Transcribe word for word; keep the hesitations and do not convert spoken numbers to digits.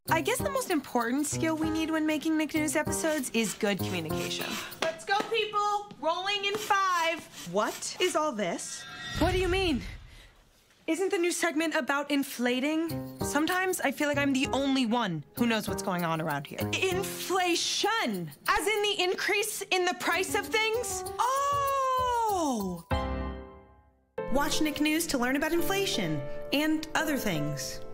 I guess the most important skill we need when making Nick News episodes is good communication. Let's go, people! Rolling in five. What is all this? What do you mean? Isn't the new segment about inflating? Sometimes I feel like I'm the only one who knows what's going on around here. Inflation! As in the increase in the price of things? Oh! Watch Nick News to learn about inflation and other things.